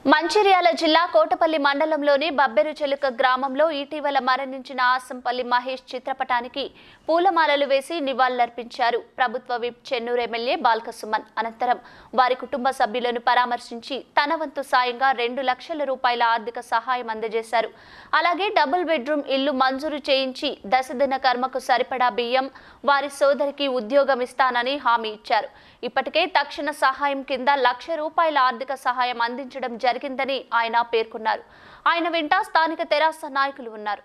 మంచిర్యాల జిల్లా కోటపల్లి మండలంలోని బబ్బెరుచెలుక గ్రామంలో ఇటీవల మరణించిన ఆసంపల్లి మహేష్ చిత్రపటానికి పూలమాలలు వేసి నివాళులర్పించారు. ప్రభుత్వ విప్ చెన్నూరు ఎమ్మెల్యే బాల్కసుమన్ అనంతరం వారి కుటుంబ సభ్యులను పరామర్శించి తన వంతు సాయంగా 2 లక్షల రూపాయల ఆర్థిక సహాయం అందజేశారు. అలాగే డబుల్ బెడ్రూమ్ ఇల్లు మంజూరు చేయించి దశదిన కర్మకు సరిపడా బియ్యం, వారి సోదరికి ఉద్యోగం ఇస్తానని హామీ ఇచ్చారు. ఇప్పటికే తక్షణ సహాయం కింద 1 లక్ష రూపాయల ఆర్థిక సహాయం అందించడం జరిగిందని ఆయన పేర్కొన్నారు. ఆయన వెంట స్థానిక తెరాస నాయకులు ఉన్నారు.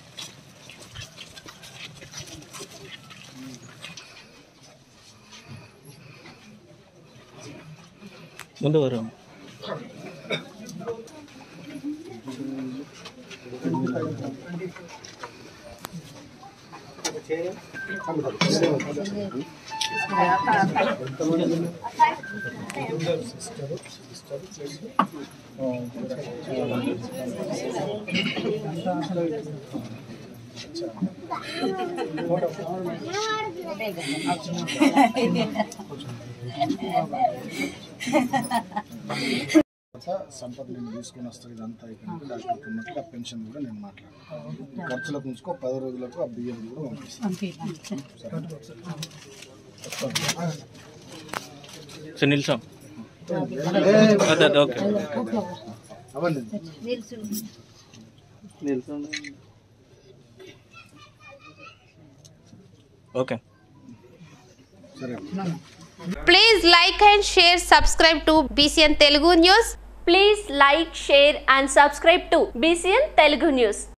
సంపద నేను తీసుకొని వస్తాను. ఇదంతా అయిపోయినట్టు డాక్టర్ ఉన్నట్లు ఆ పెన్షన్ కూడా నేను మాట్లాడతాను. ఖర్చులకు ఉంచుకో 10 రోజులకు ఆ బియ్యం కూడా పంపిస్తాను. Okay. Please like and share, subscribe to BCN Telugu News. Please like, share and subscribe to BCN Telugu News.